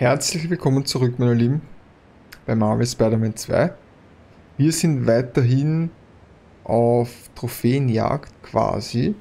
Herzlich willkommen zurück, meine Lieben, bei Marvel Spider-Man 2. Wir sind weiterhin auf Trophäenjagd quasi.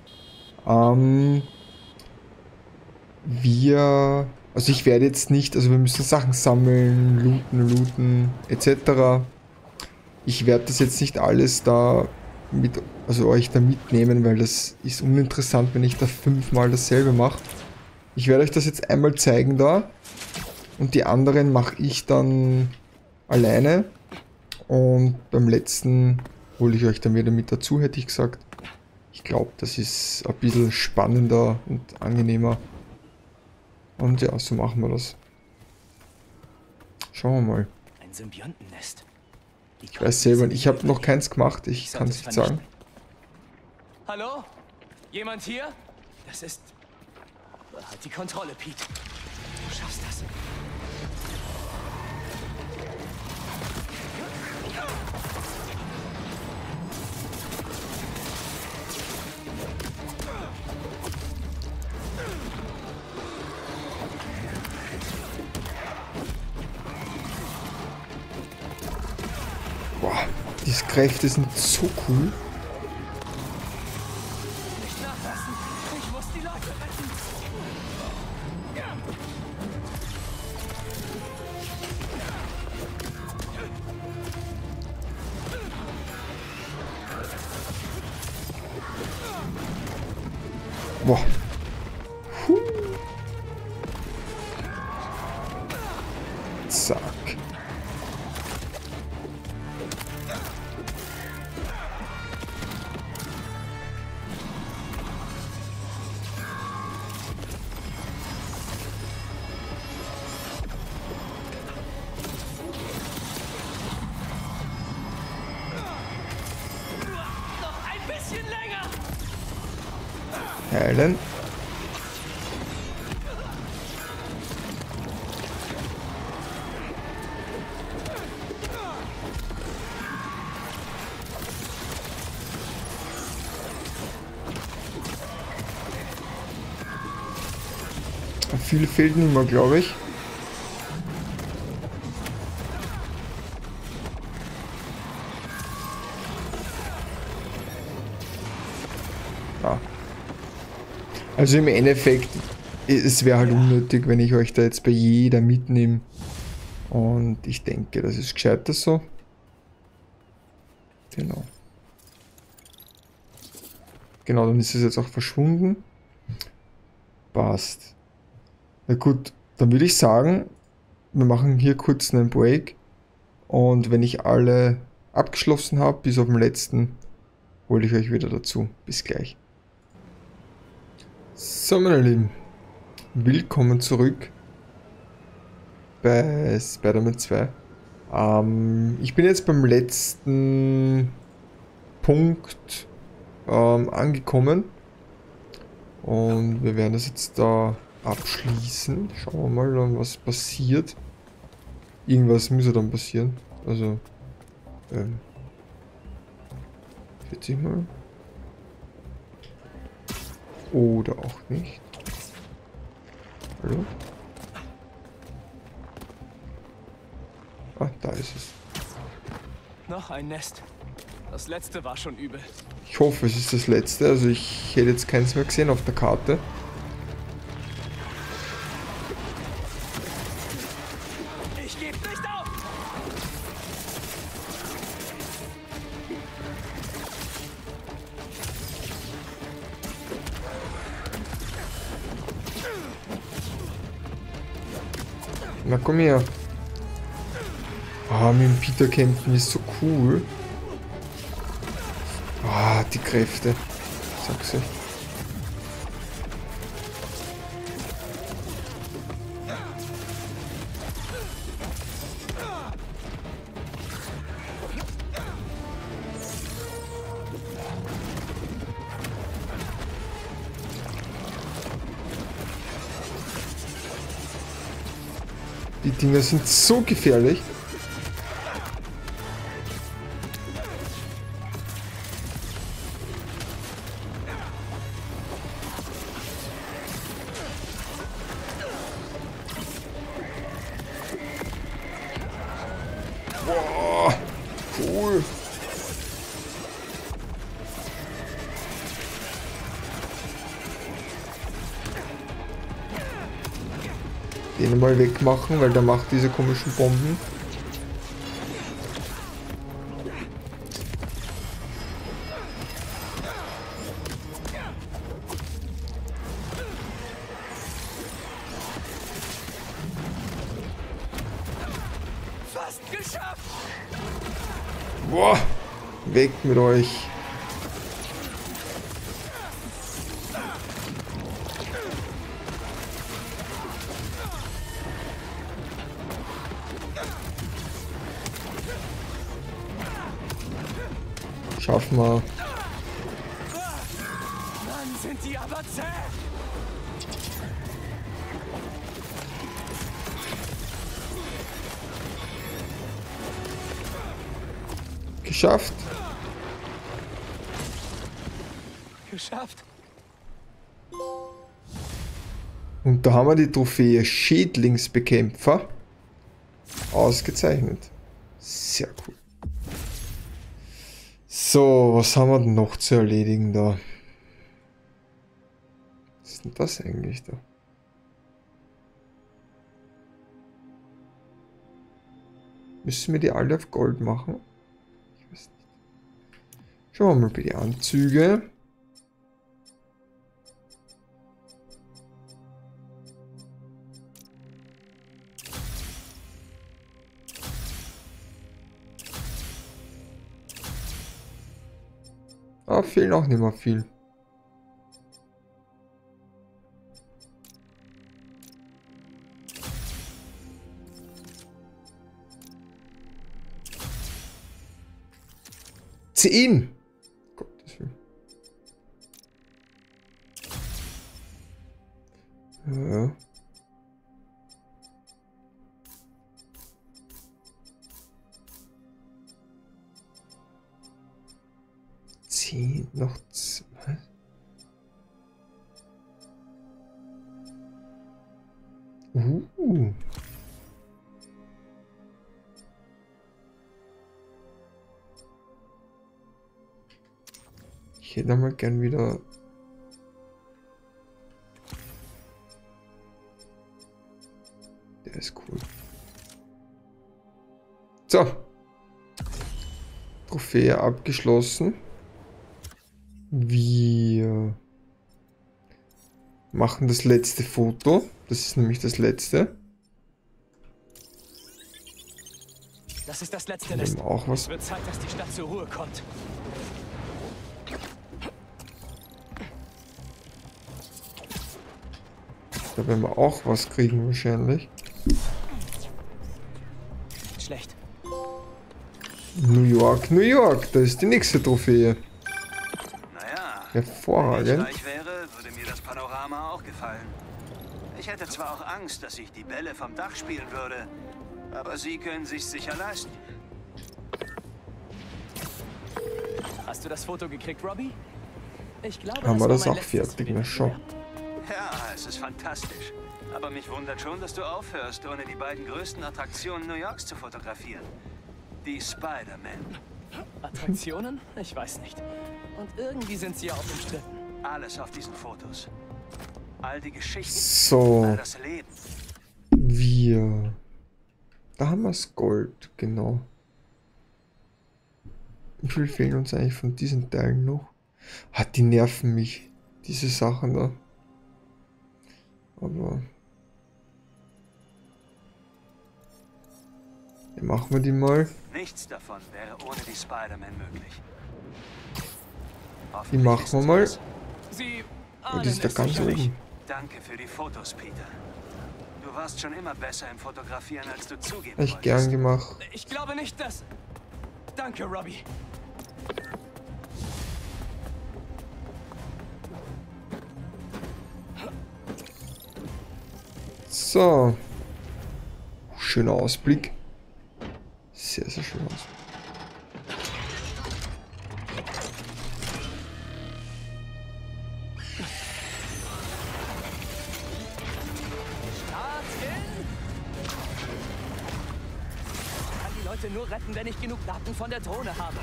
Also ich werde jetzt nicht, also wir müssen Sachen sammeln, looten etc. Ich werde das jetzt nicht alles da euch da mitnehmen, weil das ist uninteressant, wenn ich da 5-mal dasselbe mache. Ich werde euch das jetzt einmal zeigen da. Und die anderen mache ich dann alleine. Und beim letzten hole ich euch dann wieder mit dazu, hätte ich gesagt. Ich glaube, das ist ein bisschen spannender und angenehmer. Und ja, so machen wir das. Schauen wir mal. Ein Symbiontennest. Ich weiß selber, ich habe noch keins gemacht, ich kann es nicht sagen. Hallo? Jemand hier? Das ist... Halt die Kontrolle, Pete. Du schaffst das. Boah, diese Kräfte sind so cool. Nicht nachlassen. Ich muss die Leute retten. Boah. Puh. Zack. Noch ein bisschen länger. Heilen. Viel fehlt nicht mehr, glaube ich. Ja. Also im Endeffekt, es wäre halt unnötig, wenn ich euch da jetzt bei jeder mitnehme. Und ich denke, das ist gescheiter so. Genau. Genau, dann ist es jetzt auch verschwunden. Passt. Na gut, dann würde ich sagen, wir machen hier kurz einen Break. Und wenn ich alle abgeschlossen habe, bis auf den letzten, hole ich euch wieder dazu. Bis gleich. So, meine Lieben, willkommen zurück bei Spider-Man 2. Ich bin jetzt beim letzten Punkt angekommen und wir werden das jetzt da abschließen. Schauen wir mal, dann, was passiert. Irgendwas muss ja dann passieren. Also 40 Mal. Oder auch nicht. Hallo? Ah, da ist es. Noch ein Nest. Das letzte war schon übel. Ich hoffe, es ist das letzte. Also ich hätte jetzt keins mehr gesehen auf der Karte. Ich gebe nicht auf! Na komm her. Ah, mit dem Peter kämpfen ist so cool. Ah, die Kräfte. Sag's euch. Die Dinger sind so gefährlich. cool. Den mal wegmachen, weil der macht diese komischen Bomben. Fast geschafft! Boah, weg mit euch. Schaffen wir. Mann, sind die aber zäh! Geschafft. Geschafft. Und da haben wir die Trophäe Schädlingsbekämpfer. Ausgezeichnet. Sehr cool. So, was haben wir denn noch zu erledigen da? Was ist denn das eigentlich da? Müssen wir die alle auf Gold machen? Ich weiß nicht. Schauen wir mal bei die Anzüge. Ah, fehlen auch nicht mehr viel. Zehn! Gottes Willen. Ja. Noch zwei. Ich hätte mal gern wieder. Der ist cool. So. Trophäe abgeschlossen. Wir machen das letzte Foto. Das ist nämlich das letzte. Das ist das letzte Wir Nest. haben auch was. Es wird Zeit, dass die Stadt zur Ruhe kommt. Da werden wir auch was kriegen wahrscheinlich. Schlecht. New York, New York. Da ist die nächste Trophäe. Naja, Hervorragend. wenn ich reich wäre, würde mir das Panorama auch gefallen. Ich hätte zwar auch Angst, dass ich die Bälle vom Dach spielen würde, aber Sie können sich's sicher leisten. Hast du das Foto gekriegt, Robbie? Ich glaube, Haben wir war das mein auch letztes fertig? Souvenir. Na schon. Ja, es ist fantastisch. Aber mich wundert schon, dass du aufhörst, ohne die beiden größten Attraktionen New Yorks zu fotografieren. Die Spider-Man. Attraktionen? Ich weiß nicht. Und irgendwie sind sie ja auch umstritten. Alles auf diesen Fotos. All die Geschichten, So, all das Leben. wir. Da haben wir das Gold, genau. Wie viel fehlen uns eigentlich von diesen Teilen noch? Ah, die nerven mich, diese Sachen da. Aber. Ja, machen wir die mal. Nichts davon wäre ohne die Spider-Man möglich. Die machen wir mal. Sie Und die ist da es ganz sicherlich. oben. Danke für die Fotos, Peter. Du warst schon immer besser im Fotografieren, als du zugeben Echt wolltest. gern gemacht. Ich glaube nicht, dass... Danke, Robbie. So. Schöner Ausblick. Sehr, sehr schön aus. Start hin! Ich kann die Leute bitte nur retten, wenn ich genug Daten von der Drohne habe.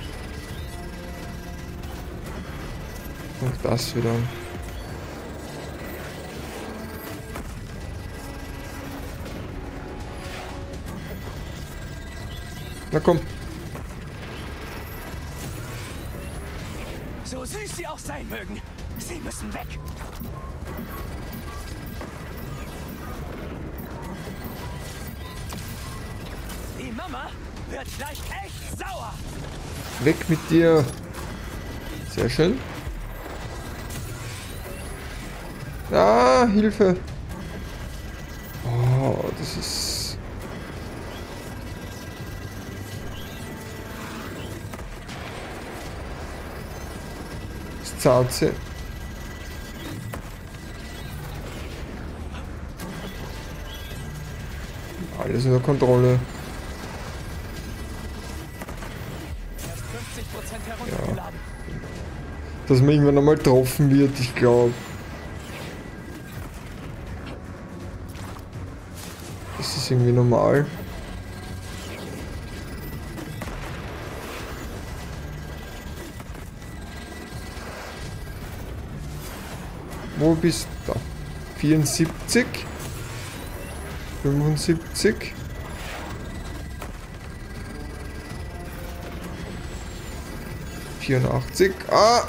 Und das wieder. Na komm. So süß sie auch sein mögen, sie müssen weg. Die Mama wird gleich echt sauer. Weg mit dir. Sehr schön. Ah, Hilfe. Oh, das ist... Das zahlt sie. Alles unter Kontrolle. Erst 50% heruntergeladen. Dass man irgendwann einmal getroffen wird, ich glaube. Das ist irgendwie normal. Wo bist du? Da. 74. 75. Ah!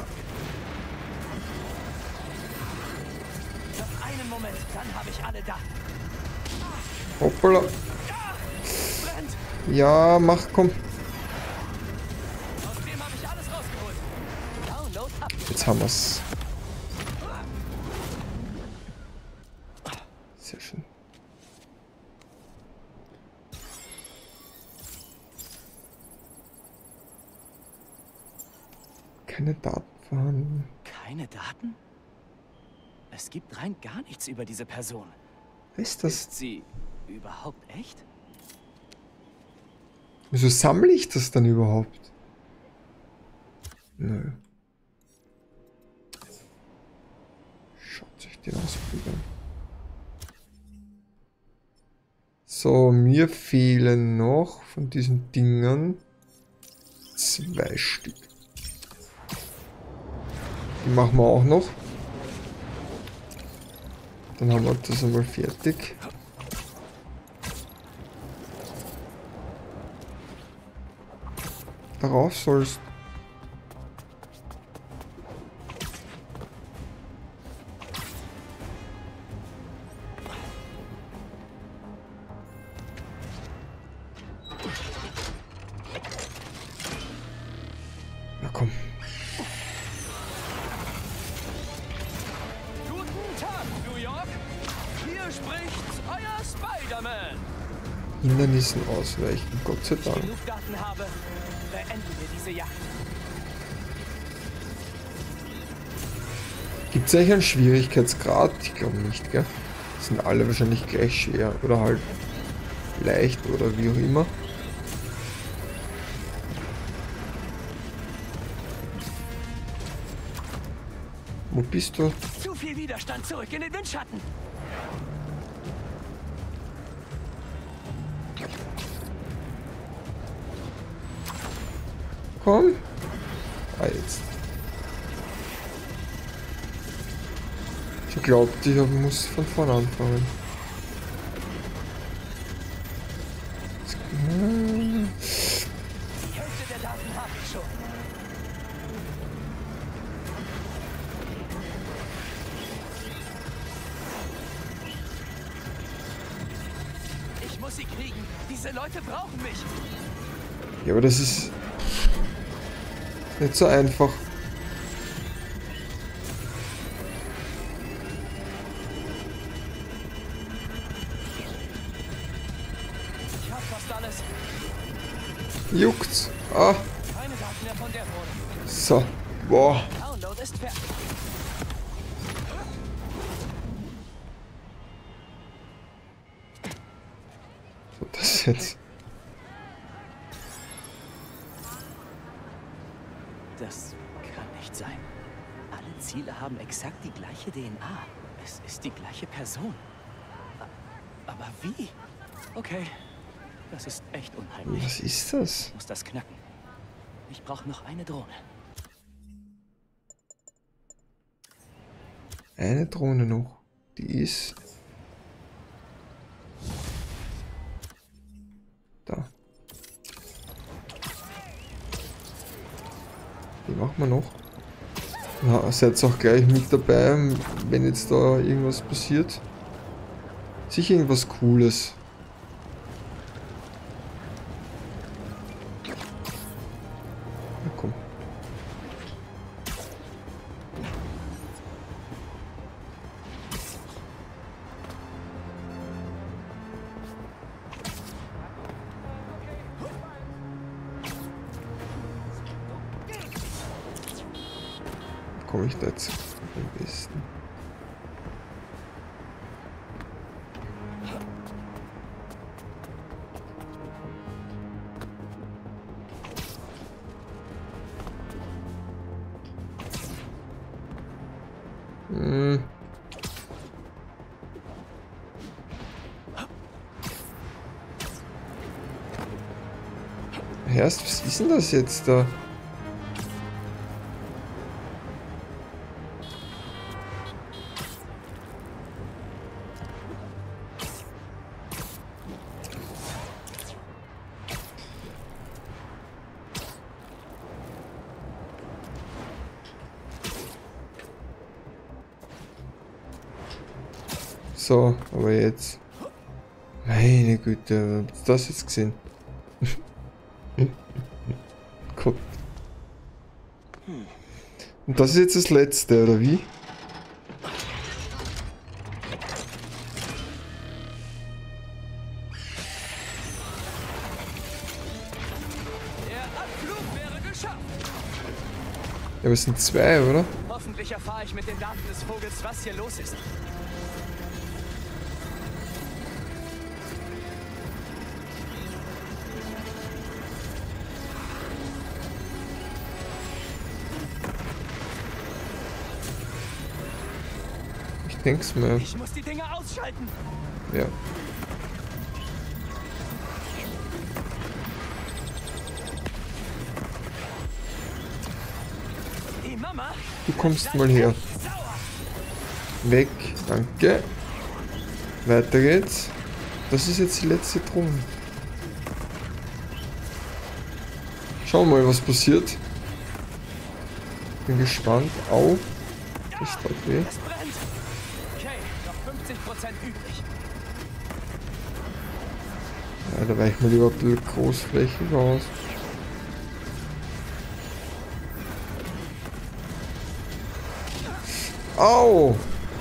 Noch einen Moment, dann habe ich alle Daten. Hoppala. Brennt. Ja, mach, komm. Aus dem habe ich alles rausgeholt. Download ab. Jetzt haben wir's. Sehr schön. Keine Daten vorhanden. Keine Daten? Es gibt rein gar nichts über diese Person. Was ist das? Ist sie überhaupt echt? Wieso sammle ich das dann überhaupt? Nö. Schaut sich den Ausflug an. So, mir fehlen noch von diesen Dingern 2 Stück. Die machen wir auch noch. Dann haben wir das einmal fertig. Darauf sollst na komm. Guten Tag, New York. Hier spricht euer Spider-Man. Hindernissen ausweichen, Gott sei Wenn ich Dank. genug Daten habe, beenden wir diese Jagd. Gibt es eigentlich einen Schwierigkeitsgrad? Ich glaube nicht, gell? Sind alle wahrscheinlich gleich schwer oder halt leicht oder wie auch immer. Wo bist du? Zu viel Widerstand, zurück in den Windschatten. Komm. Ah, jetzt. Ich glaubte, ich muss von vorne anfangen. Die Hälfte der Daten habe ich schon. Ich muss sie kriegen. Diese Leute brauchen mich. Ja, aber das ist nicht so einfach. Ich hab fast alles. Juckt's. Ah, Keine Daten mehr von der Drohne. so. Boah. Download ist fertig. So, das jetzt. Das kann nicht sein. Alle Ziele haben exakt die gleiche DNA. Es ist die gleiche Person. Aber wie? Okay. Das ist echt unheimlich. Was ist das? Ich muss das knacken. Ich brauche noch eine Drohne. Eine Drohne noch. Die ist... Da. Die machen wir noch. Na, seid auch gleich mit dabei, wenn jetzt da irgendwas passiert. Sicher irgendwas Cooles. Na komm. Komme ich da jetzt am besten? Erst, was ist denn das jetzt da? So, aber jetzt. Meine Güte, habt ihr das jetzt gesehen? Gott. Und das ist jetzt das letzte, oder wie? Der Abflug wäre geschafft. Ja, aber es sind zwei, oder? Hoffentlich erfahre ich mit den Daten des Vogels, was hier los ist. Ich denk's mir. Ich muss die Dinger ausschalten. Ja. Die Mama. Du kommst mal her. Weg, danke. Weiter geht's. Das ist jetzt die letzte Drohne. Schauen wir mal, was passiert. Bin gespannt. Au. Das tut weh. Es brennt. Okay, noch 50% übrig. Ja, da weichen wir lieber ein bisschen großflächig aus. Au!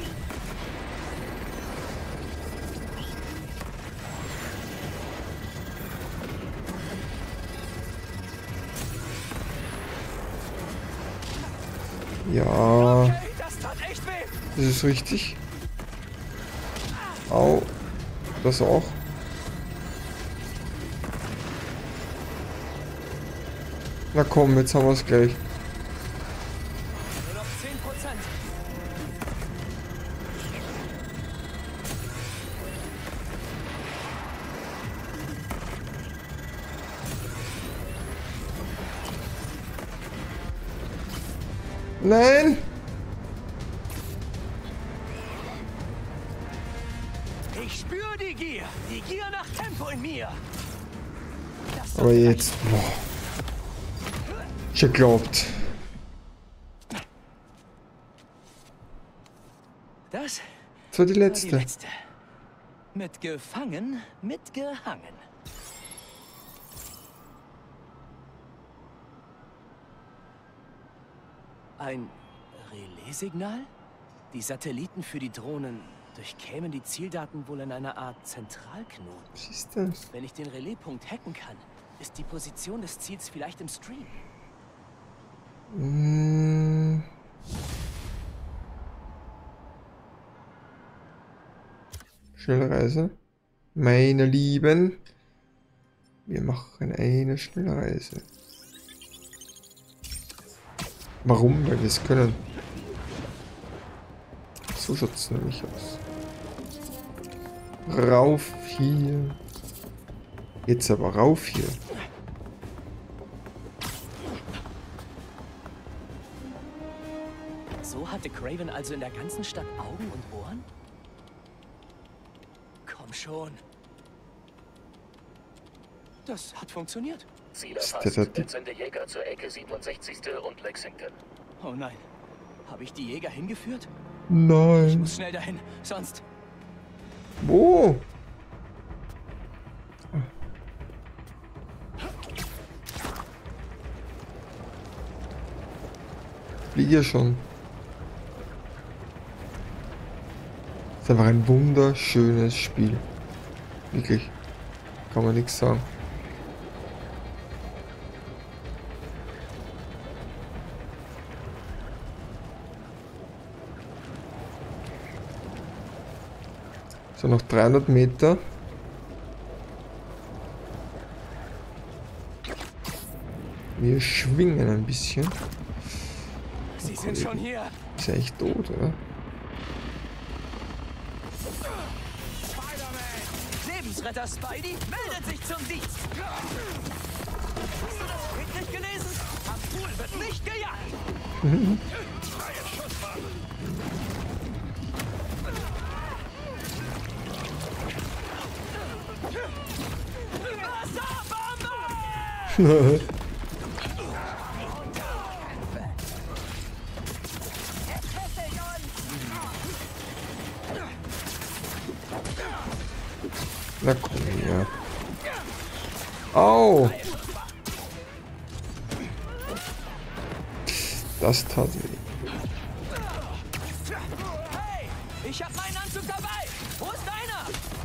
Ja, Okay, das tat echt weh. das ist richtig. Au. Das auch. Na komm, jetzt haben wir es gleich. Nur noch 10%. Nein! Ich spüre die Gier nach Tempo in mir. Das Aber jetzt. Boah. Ich hab geglaubt. Das Das war die war die letzte. letzte. Mit gefangen, mitgehangen. Ein Relaissignal? Die Satelliten für die Drohnen durchkämen die Zieldaten wohl in einer Art Zentralknoten. Was ist das? Wenn ich den Relaispunkt hacken kann, ist die Position des Ziels vielleicht im Stream. Hm. Schnellreise. Meine Lieben. Wir machen eine Schnellreise. Warum? Weil wir es können. So schaut es nämlich aus. Rauf hier. Jetzt aber rauf hier. So hatte Craven also in der ganzen Stadt Augen und Ohren? Komm schon. Das hat funktioniert. Ziel Ist erfasst. der da- Entsende Jäger zur Ecke 67. und Lexington. Oh nein. Habe ich die Jäger hingeführt? Ich Nein. muss schnell dahin, sonst... Wo? Fliege ja schon. Ist einfach ein wunderschönes Spiel. Wirklich. Kann man nichts sagen. So, noch 300 Meter. Wir schwingen ein bisschen. Sie sind schon hier. Ist ja echt tot, oder? Lebensretter Spidey meldet sich zum Dienst. Hast du das wirklich gelesen? Abdul wird nicht gejagt. Wasserbombe! Na komm her. Au! Das tat weh. Hey, ich hab meinen Anzug dabei. Wo ist deiner?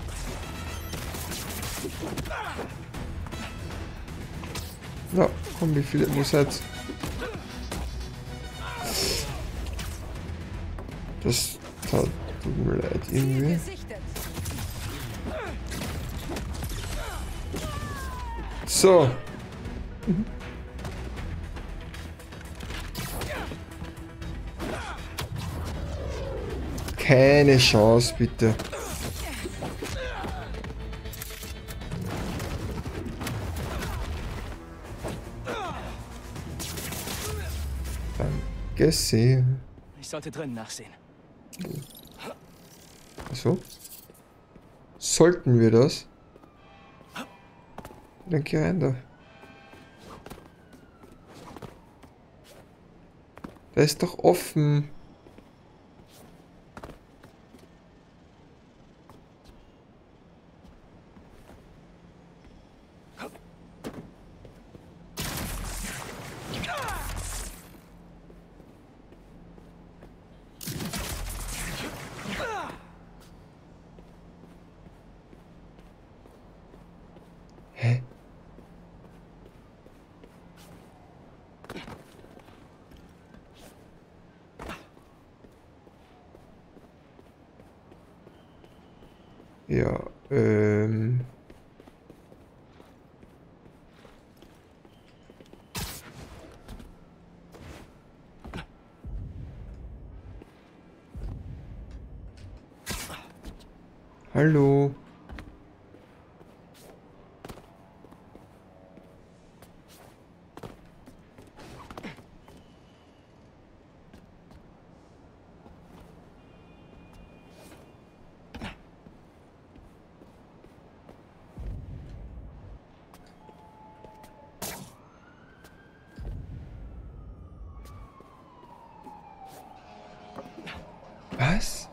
Na, komm, wie viele muss jetzt? Das tut mir leid irgendwie. So. Keine Chance, bitte. Danke sehr. Ich sollte drinnen nachsehen. Achso. Sollten wir das? Dann geh rein da. Da ist doch offen. Hä? Ja, Hallo. Was?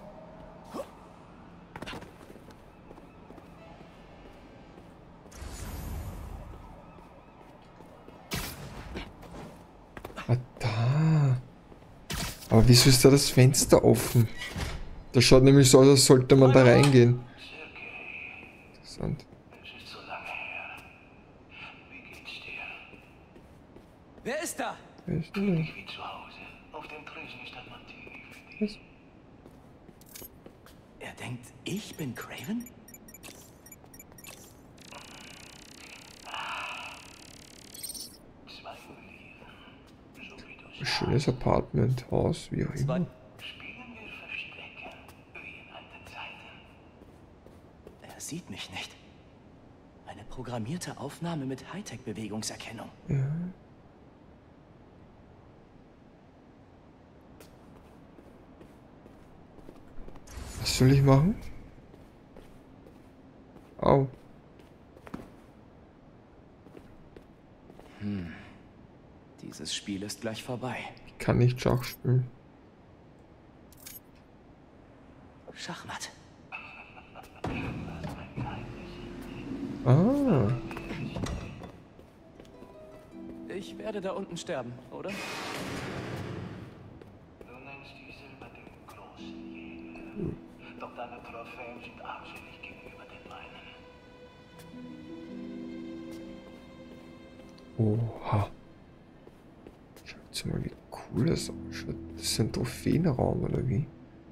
Ah, da. Aber wieso ist da das Fenster offen? Das schaut nämlich so aus, als sollte man da reingehen. Interessant. Es ist so lange her. Wie geht's dir? Wer ist da? Wer ist denn das? Wie zu Hause. Auf dem Tresen ist ein Martini für dich. Was? Er denkt, ich bin Craven? Zwei Oliven. So wie du Schönes Apartment, Haus, wie auch immer. Zwei. spielen wir Verstecken. Wie in alten Zeiten. Er sieht mich nicht. Eine Programmierte Aufnahme mit Hightech-Bewegungserkennung. Ja. Was soll ich machen? Au. Dieses Spiel ist gleich vorbei. Ich kann nicht Schach spielen. Schachmatt. Ah. Ich werde da unten sterben, oder? Du nennst die Silber den großen Jäger. Doch deine Trophäen sind armselig gegenüber den meinen. Oha. Schaut mal, wie cool das ausschaut. Das ist ein Trophäenraum, oder wie?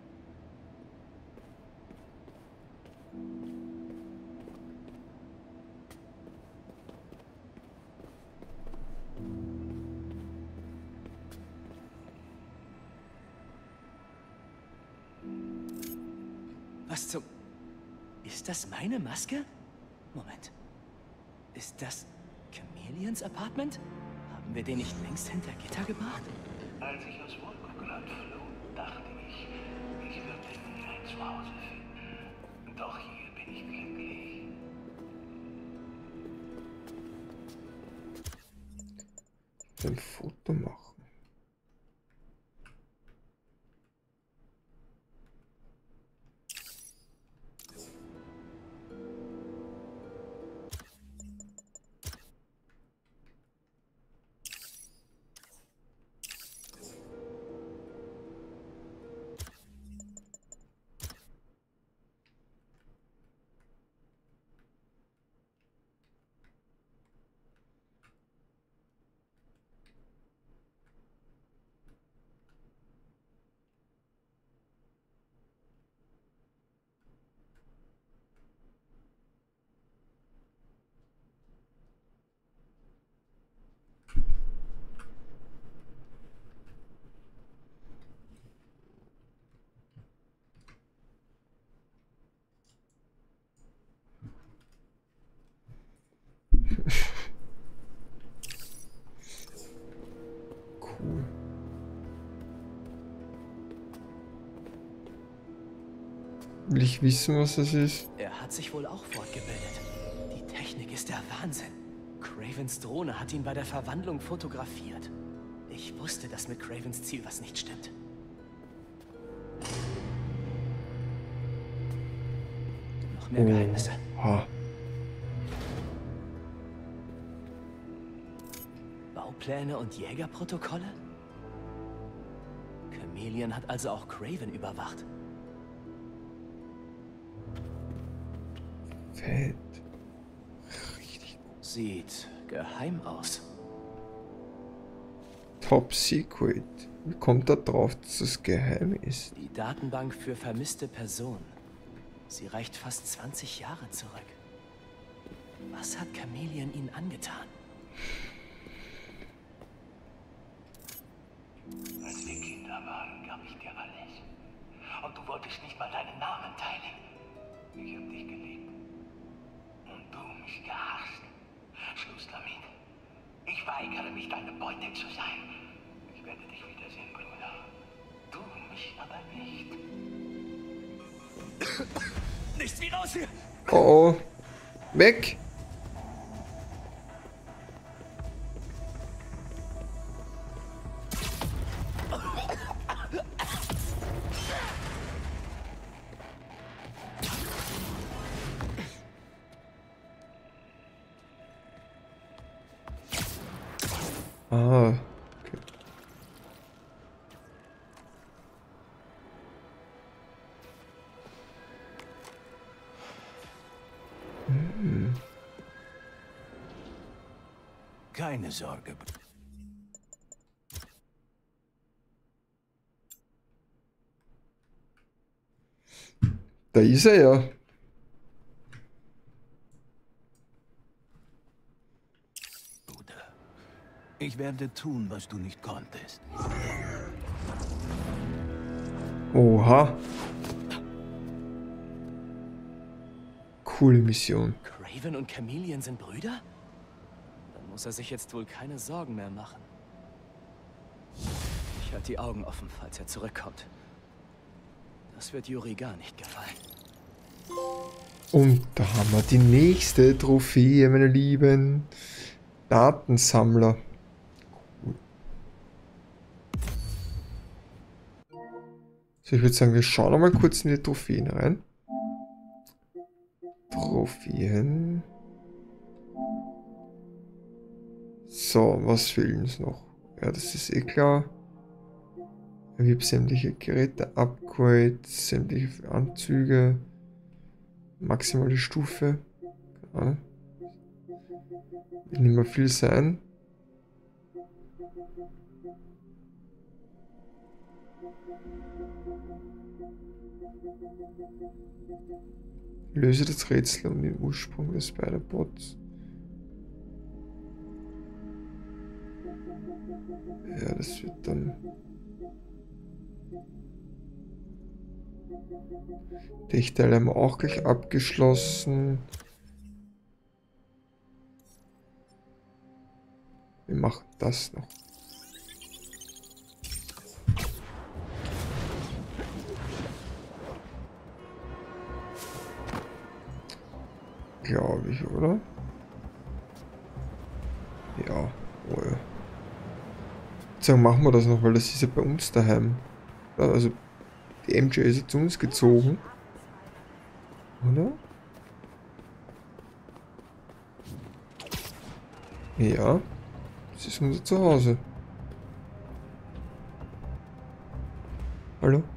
Was zum... Ist das meine Maske? Moment. Ist das Chameleons Apartment? Haben wir den nicht längst hinter Gitter gebracht? Als ich aus Volgograd floh, dachte ich, ich würde nie ein Zuhause finden. Doch hier bin ich glücklich. Ein Foto machen. Cool. Will ich wissen, was das ist? Er hat sich wohl auch fortgebildet. Die Technik ist der Wahnsinn. Cravens Drohne hat ihn bei der Verwandlung fotografiert. Ich wusste, dass mit Cravens Ziel was nicht stimmt. Noch mehr Geheimnisse. Ha. Baupläne und Jägerprotokolle? Chameleon hat also auch Craven überwacht. Fett. Richtig gut. Sieht geheim aus. Top Secret. Wie kommt er drauf, dass es geheim ist? Die Datenbank für vermisste Personen. Sie reicht fast 20 Jahre zurück. Was hat Chameleon ihnen angetan? Als wir Kinder waren, gab ich dir alles. Und du wolltest nicht mal deinen Namen teilen. Ich hab dich geliebt. Und du mich gehasst. Schluss damit. Ich weigere mich, deine Beute zu sein. Ich werde dich wiedersehen, Bruder. Du mich aber nicht. Nichts wie raus hier! Oh, oh. Weg! Ah, okay. Keine Sorge. Da ist er ja. Bruder. Ich werde tun, was du nicht konntest. Oha. Coole Mission. Raven und Chameleon sind Brüder? Dann muss er sich jetzt wohl keine Sorgen mehr machen. Ich halte die Augen offen, falls er zurückkommt. Das wird Yuri gar nicht gefallen. Und da haben wir die nächste Trophäe, meine Lieben. Datensammler. Cool. So, ich würde sagen, wir schauen noch mal kurz in die Trophäen rein. Trophäen. So, was fehlt uns noch? Ja, das ist eh klar. Erwirb sämtliche Geräte, Upgrades, sämtliche Anzüge, maximale Stufe. Ja. Wird nicht mehr viel sein. Löse das Rätsel um den Ursprung des Spider-Bots. Ja, das wird dann... Die Teile haben wir auch gleich abgeschlossen. Wir machen das noch. Glaube ich, oder? Ja, oh ja. So, machen wir das noch, weil das ist ja bei uns daheim. Also, die MJ ist ja zu uns gezogen. Oder? Ja, das ist unser Zuhause. Hallo?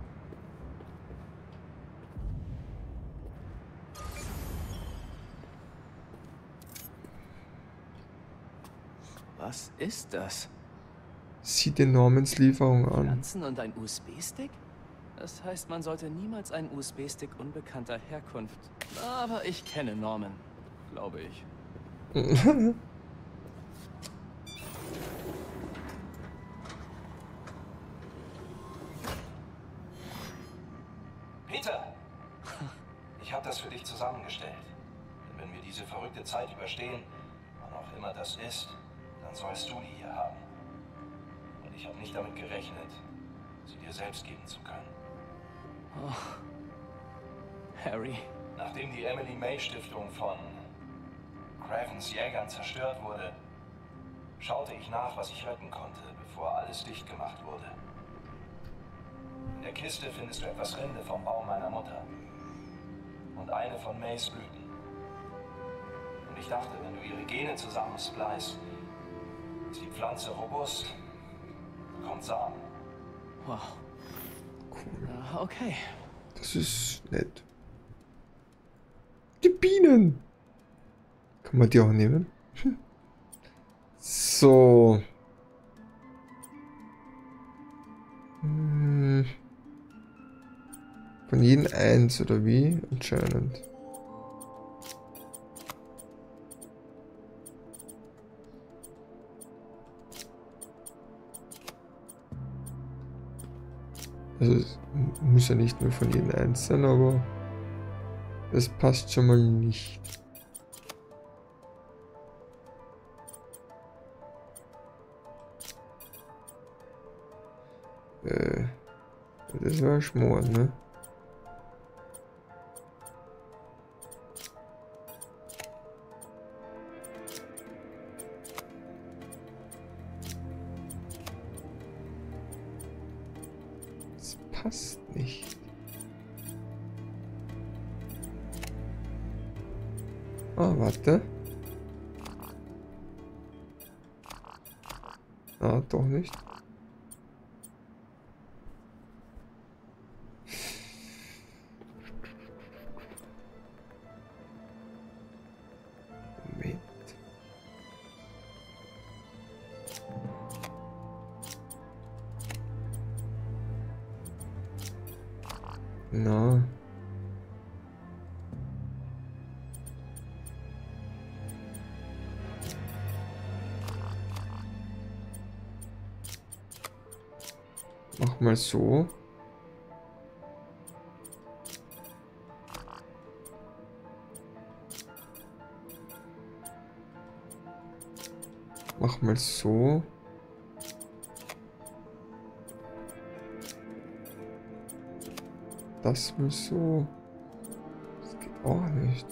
Was ist das? Sieh dir Normans Lieferung an. Pflanzen und ein USB-Stick? Das heißt, man sollte niemals einen USB-Stick unbekannter Herkunft. Aber ich kenne Norman, glaube ich. Peter! Ich habe das für dich zusammengestellt. Denn wenn wir diese verrückte Zeit überstehen, wann auch immer das ist, dann sollst du die hier haben. Und ich habe nicht damit gerechnet, sie dir selbst geben zu können. Oh. Harry. Nachdem die Emily May Stiftung von Cravens Jägern zerstört wurde, schaute ich nach, was ich retten konnte, bevor alles dicht gemacht wurde. In der Kiste findest du etwas Rinde vom Baum meiner Mutter. Und eine von Mays Blüten. Und ich dachte, wenn du ihre Gene zusammenspleißt, ist die Pflanze robust, bekommt Samen. Wow. Cool. Okay. Das ist nett. Die Bienen! Kann man die auch nehmen? So. Von jedem eins, oder wie? Anscheinend. Also es muss ja nicht nur von jedem eins sein, aber das passt schon mal nicht. Das war Schmoren, ne? Das passt nicht. Ah, warte. Ah, doch nicht. Moment. Na. Mach mal so. Mach mal so. Das mal so. Das geht auch nicht.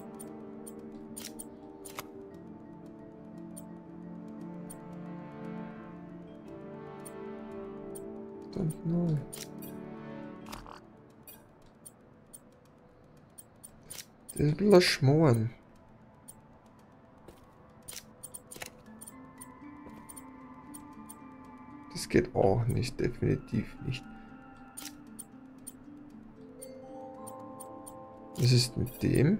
Don't know. Das ist ein bisschen schmoren. Das geht auch nicht, definitiv nicht. Was ist mit dem?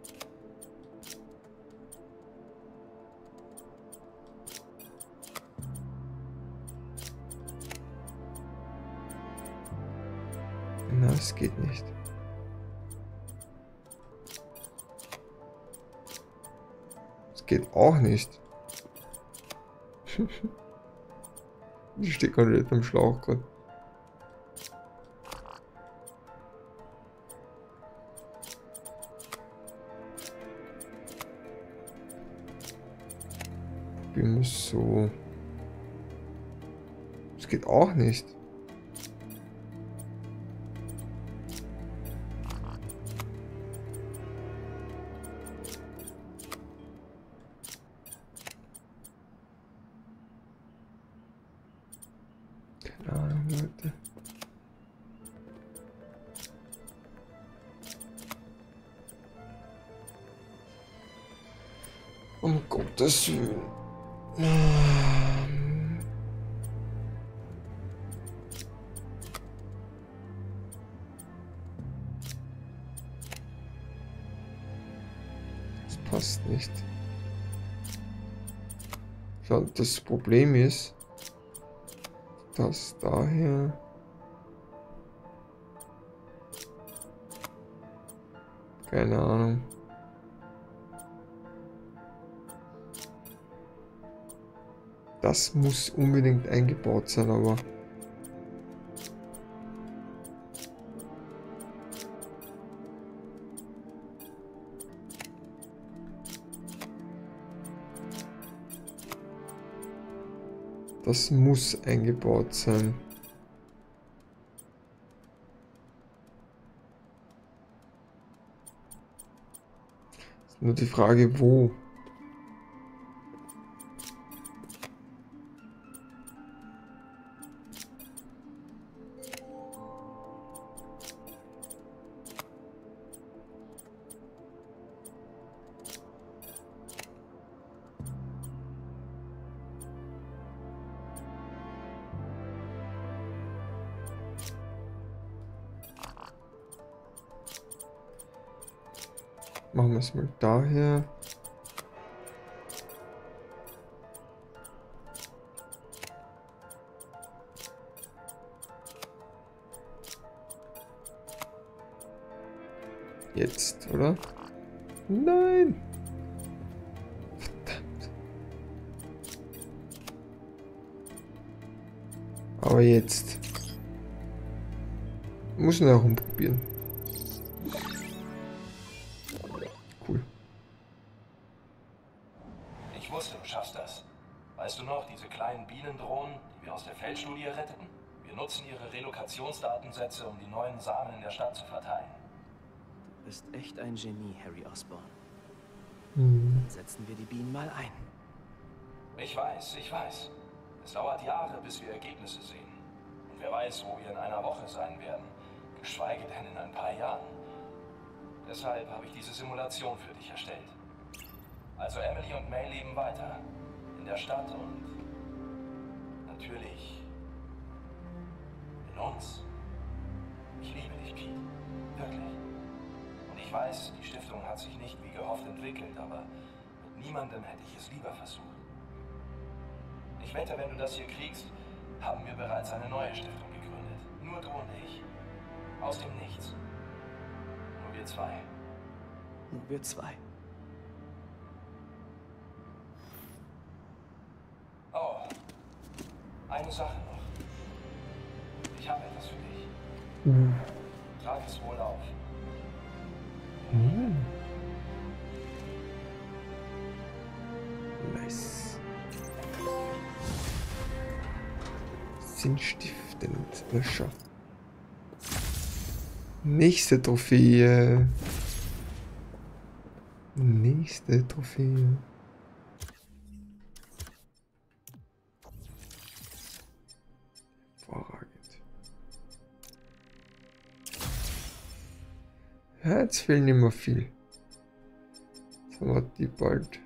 Na, es geht nicht. Es geht auch nicht. Ich stehe komplett am Schlauch gerade. Probieren wir so. Es geht auch nicht. Keine Ahnung, Leute. Um Gottes Willen. Das passt nicht. Ja, das Problem ist, dass daher keine Ahnung. Das muss unbedingt eingebaut sein, aber das muss eingebaut sein. Ist nur die Frage, wo. Machen wir es mal daher. Jetzt, oder? Nein! Verdammt. Aber jetzt. Muss ich noch rumprobieren. Cool. Ich wusste, du schaffst das. Weißt du noch, diese kleinen Bienendrohnen, die wir aus der Feldstudie retteten? Wir nutzen ihre Relokationsdatensätze, um die neuen Samen in der Stadt zu verteilen. Du bist echt ein Genie, Harry Osborn. Hm. Dann setzen wir die Bienen mal ein. Ich weiß. Es dauert Jahre, bis wir Ergebnisse sehen. Und wer weiß, wo wir in einer Woche sein werden. Geschweige denn in ein paar Jahren. Deshalb habe ich diese Simulation für dich erstellt. Also Emily und May leben weiter. In der Stadt und natürlich in uns. Ich liebe dich, Pete. Wirklich. Und ich weiß, die Stiftung hat sich nicht wie gehofft entwickelt, aber mit niemandem hätte ich es lieber versucht. Ich wette, wenn du das hier kriegst, haben wir bereits eine neue Stiftung gegründet. Nur du und ich. Aus dem Nichts. Nur wir zwei. Nur wir zwei. Oh, eine Sache noch. Ich habe etwas für dich. Trag es wohl auf. Nice. Sinnstiftend. Löscher. Nächste Trophäe. Nächste Trophäe. Hervorragend. Ja, jetzt fehlen nicht mehr viel. Jetzt haben wir die bald.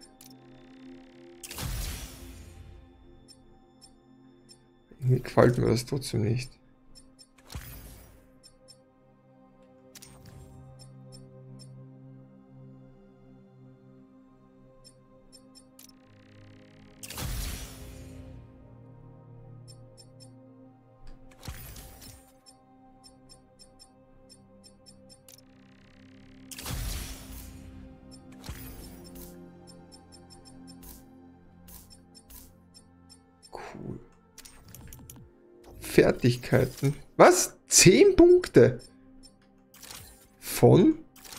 Mir gefällt mir das trotzdem nicht. Cool. Fertigkeiten. Was? 10 Punkte? Von?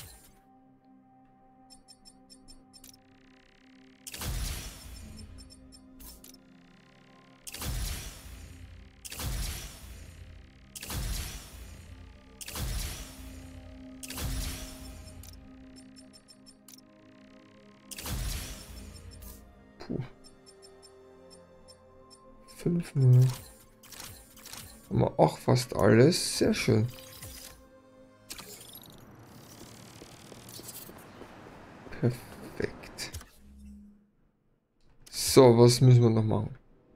Puh. 5 nur. Haben wir auch fast alles. Sehr schön. Perfekt. So, was müssen wir noch machen?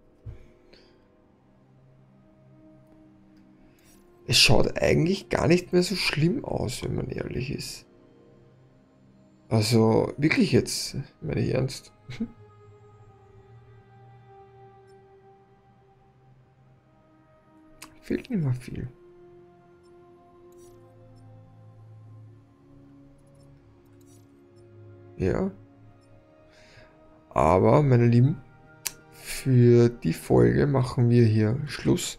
Es schaut eigentlich gar nicht mehr so schlimm aus, wenn man ehrlich ist. Also, wirklich jetzt, meine ich ernst. Fehlt nicht mehr viel. Ja. Aber, meine Lieben, für die Folge machen wir hier Schluss.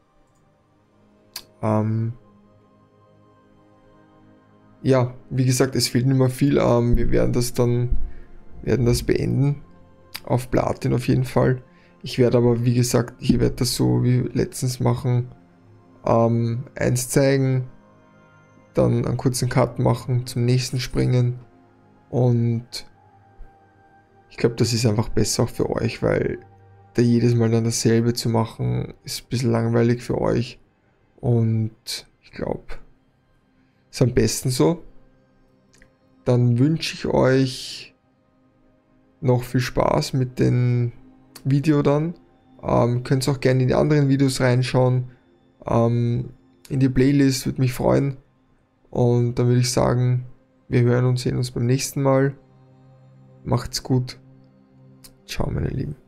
Ja, wie gesagt, es fehlt nicht mehr viel. Wir werden das beenden. Auf Platin auf jeden Fall. Ich werde aber, wie gesagt, ich werde das so wie letztens machen. Eins zeigen, dann einen kurzen Cut machen, zum nächsten springen. Und ich glaube, das ist einfach besser auch für euch, weil da jedes Mal dann dasselbe zu machen, ist ein bisschen langweilig für euch. Und ich glaube, ist am besten so. Dann wünsche ich euch noch viel Spaß mit dem Video dann. Könnt auch gerne in die anderen Videos reinschauen. In die Playlist, würde mich freuen. Und dann würde ich sagen, wir hören und sehen uns beim nächsten Mal. Macht's gut. Ciao, meine Lieben.